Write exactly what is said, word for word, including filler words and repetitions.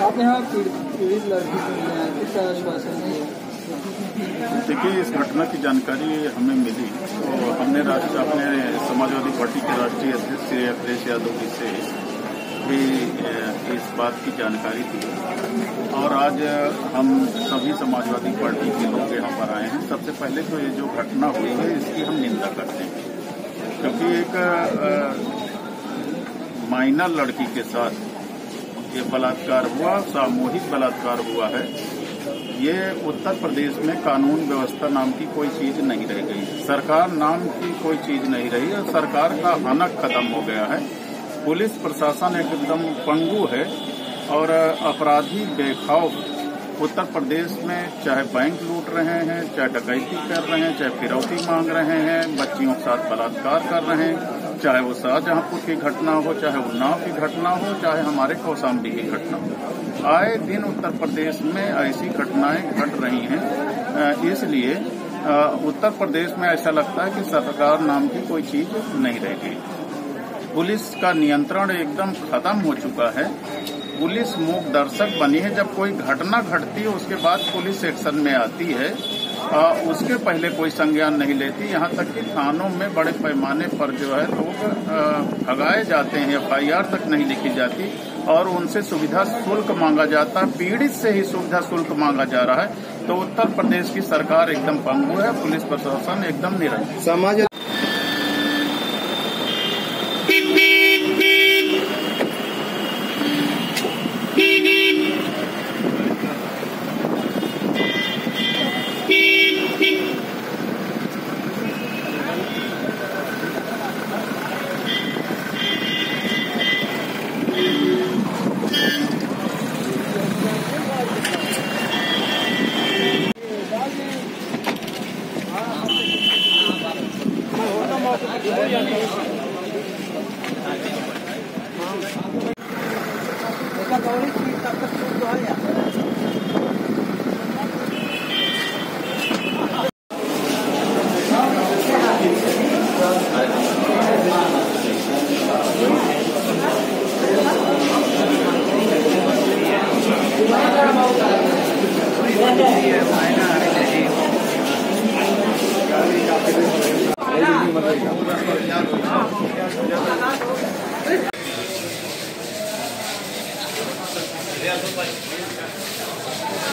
आप यहाँ पीड़ित लड़की को मिले हैं, किस आश्वासन है? देखिए, इस घटना की जानकारी हमें मिली तो हमने राष्ट्र अपने समाजवादी पार्टी के राष्ट्रीय अध्यक्ष श्री अखिलेश यादव जी से भी इस बात की जानकारी दी और आज हम सभी समाजवादी पार्टी के लोग यहाँ पर आए हैं। सबसे पहले तो ये जो घटना हुई है इसकी हम निंदा करते हैं, क्योंकि एक माइनर लड़की के साथ ये बलात्कार हुआ, सामूहिक बलात्कार हुआ है। ये उत्तर प्रदेश में कानून व्यवस्था नाम की कोई चीज नहीं रह गई, सरकार नाम की कोई चीज नहीं रही और सरकार का हनक खत्म हो गया है। पुलिस प्रशासन एकदम पंगु है और अपराधी बेखौफ उत्तर प्रदेश में चाहे बैंक लूट रहे हैं, चाहे डकैती कर रहे हैं, चाहे फिरौती मांग रहे हैं, बच्चियों के साथ बलात्कार कर रहे हैं, चाहे वो शाहजहांपुर की घटना हो, चाहे उन्नाव की घटना हो, चाहे हमारे कौशाम्बी की घटना हो। आए दिन उत्तर प्रदेश में ऐसी घटनाएं घट रही हैं। इसलिए उत्तर प्रदेश में ऐसा लगता है कि सरकार नाम की कोई चीज नहीं रह गई। पुलिस का नियंत्रण एकदम खत्म हो चुका है। पुलिस मूक दर्शक बनी है। जब कोई घटना घटती है उसके बाद पुलिस एक्शन में आती है, आ, उसके पहले कोई संज्ञान नहीं लेती। यहाँ तक कि थानों में बड़े पैमाने पर जो है लोग भगाए जाते हैं, एफ आई आर तक नहीं लिखी जाती और उनसे सुविधा शुल्क मांगा जाता है। पीड़ित से ही सुविधा शुल्क मांगा जा रहा है। तो उत्तर प्रदेश की सरकार एकदम पंगु है, पुलिस प्रशासन एकदम निरंतर। समाज है।